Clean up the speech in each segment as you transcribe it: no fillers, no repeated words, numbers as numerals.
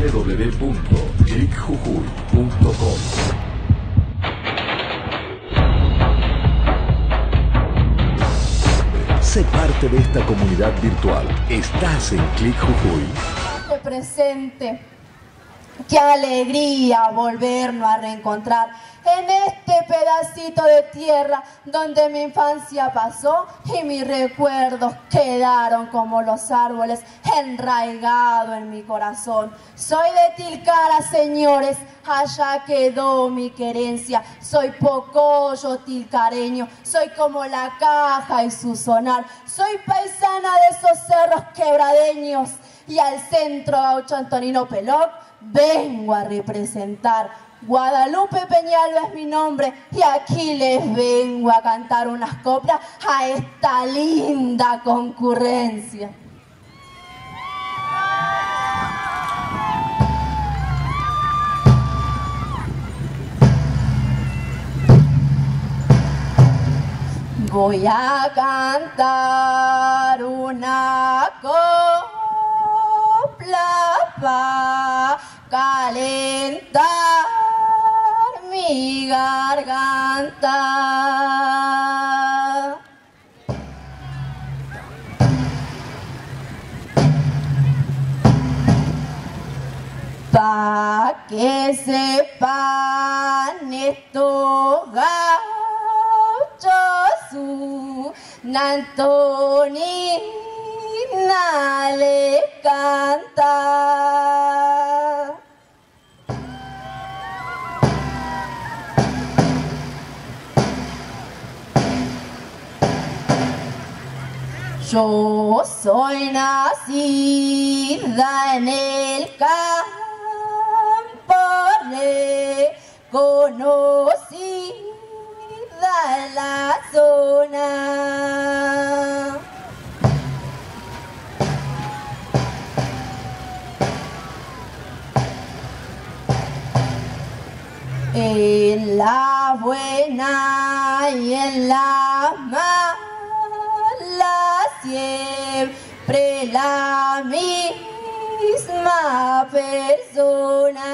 www.clickjujuy.com. Sé parte de esta comunidad virtual. Estás en Click Jujuy. Qué presente, qué alegría volvernos a reencontrar en este pedacito de tierra donde mi infancia pasó y mis recuerdos quedaron como los árboles enraigados en mi corazón. Soy de Tilcara, señores, allá quedó mi querencia. Soy pocollo tilcareño, soy como la caja y su sonar. Soy paisana de esos cerros quebradeños y al centro gaucho Antonino Peloc vengo a representar. Guadalupe Peñalba es mi nombre y aquí les vengo a cantar unas coplas a esta linda concurrencia. Voy a cantar una copla pa' calentar mi garganta. Pa' que sepan estos gauchos, una Antonina le canta. Yo soy nacida en el campo, reconocida en la zona. En la buena y en la mala siempre la misma persona.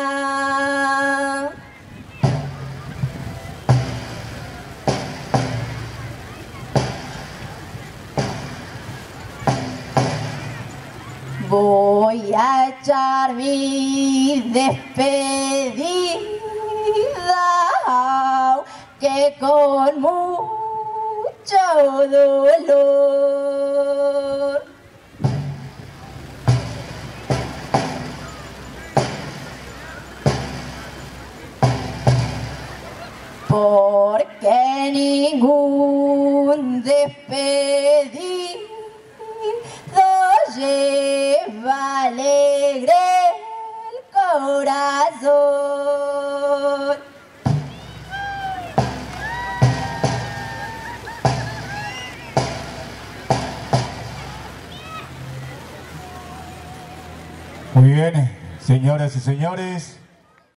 Voy a echar mi despedida, que con mucho dolor. Porque ningún despedido lleva alegre el corazón. Muy bien, señoras y señores.